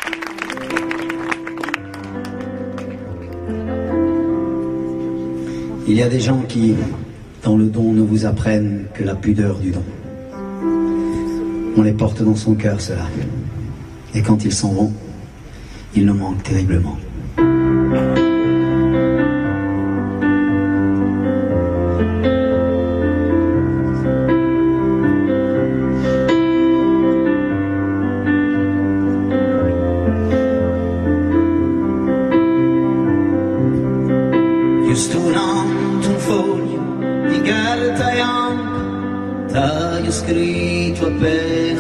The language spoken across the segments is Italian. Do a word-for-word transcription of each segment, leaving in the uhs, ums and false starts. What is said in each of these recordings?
Il y a des gens qui, dans le don, ne vous apprennent que la pudeur du don. On les porte dans son cœur, cela. Et quand ils s'en vont, ils nous manquent terriblement. Just durante un foglio di carta bianca t'hai scritto appena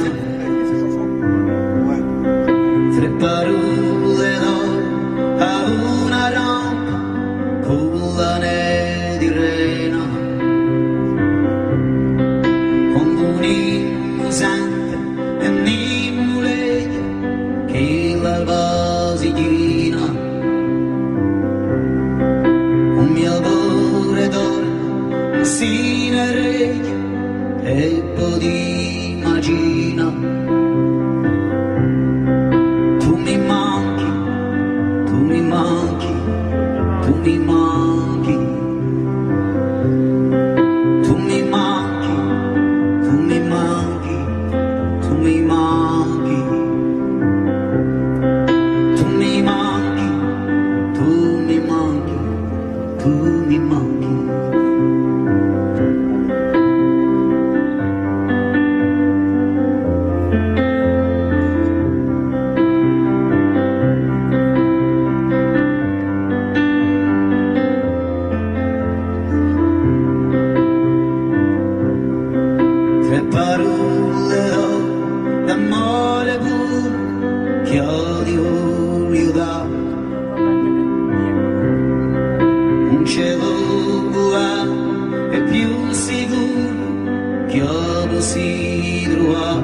tre parole d'oro a una rampa collane di rena, quando un innocente e nimmuleglia che la vasilina un mio amore d'oro si ne regge e poi immagina tu mi manchi, tu mi manchi, tu mi manchi, tu mi manchi, tu mi manchi, tu mi manchi, tu mi manchi, tu mi manchi, tu mi manchi. Tre parole d'amore puro che odio io da un cielo buono e più sicuro che io si trova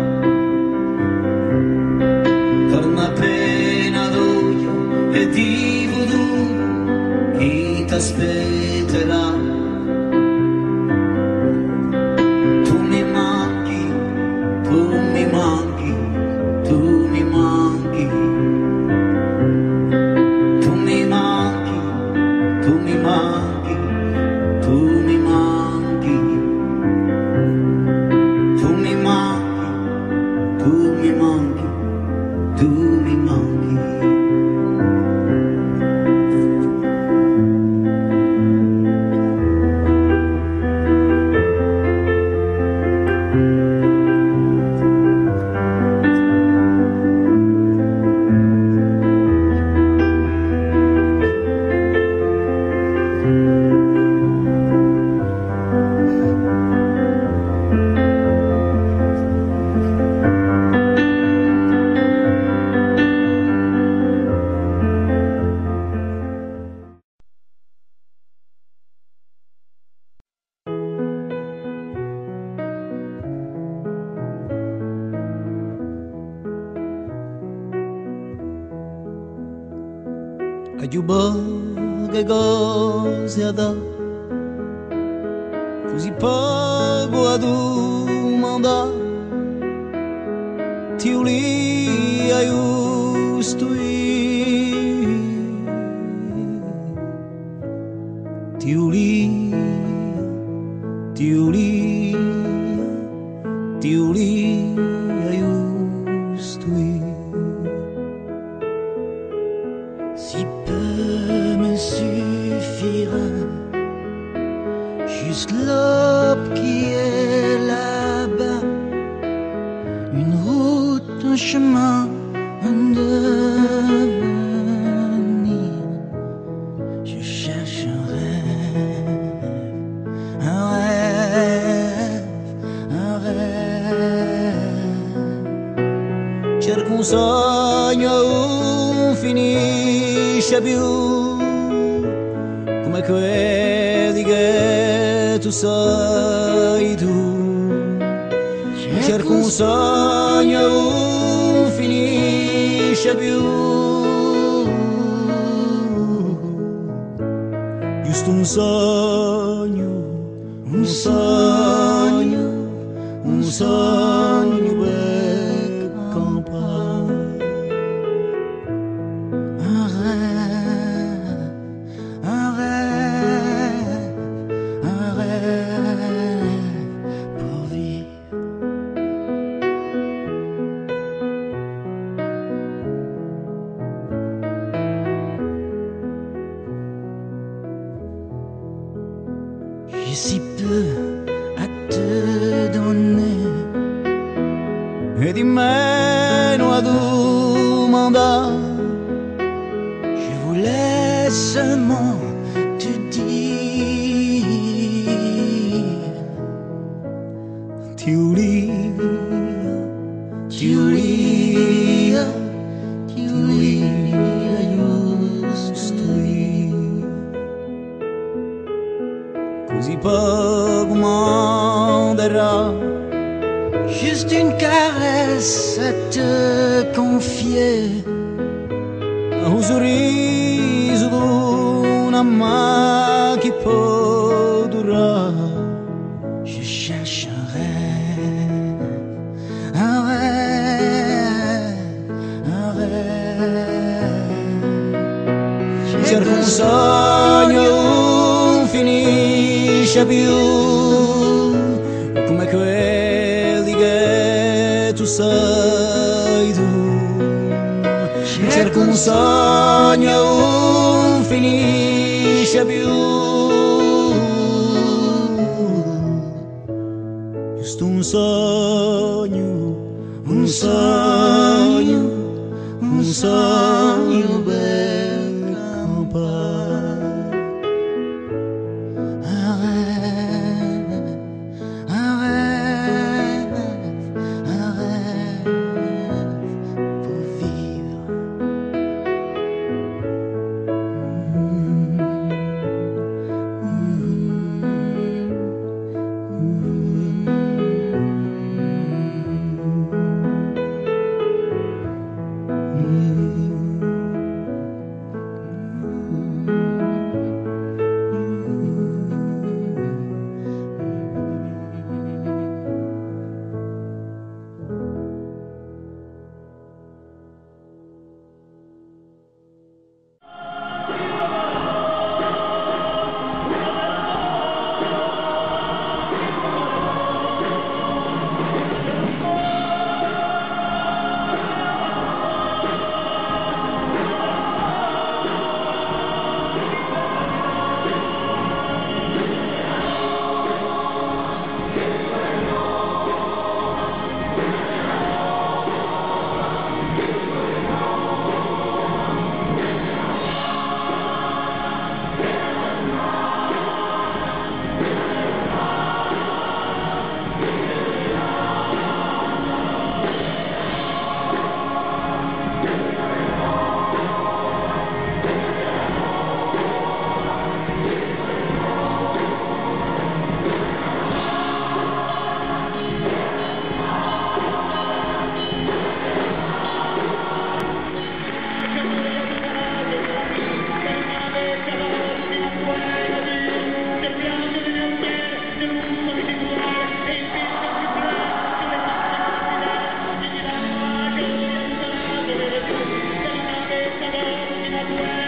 torna appena d'occhio e di futuro chi t'aspetterà. Tu mi manchi, tu mi manchi, tu mi manchi, tu mi manchi, tu mi manchi, tu mi manchi, tu mi manchi, tu mi manchi, tu mi manchi. Che cosa da così poco a domandare ti uli a giusto ti uli ti uli ti uli a giusto si peu me suffira juste l'aube qui est là-bas, une route, un chemin, un devenir. Je cherche un rêve, un rêve, un rêve. Cerco un sogno finisce più come credi che tu sei tu. Cerco un sogno non finisce più, giusto un sogno, un sogno, un sogno per campare. si peu à te donner. E di meno ad un mandat, je voulais seulement te dire Giulia, Giulia, Giulia, giusto io. Così poco manderà, juste une caresse à te confier, un sorriso d'una main qui peut durer. Je cherche un rêve, un rêve, un rêve. Cerco un sogno, non finisce più, come quelli che tu sei tu. Cerco un sogno, non finisce più, giusto un sogno, un sogno, un sogno per campare. Un rêve, un rêve, un rêve pour vivre. Thank you.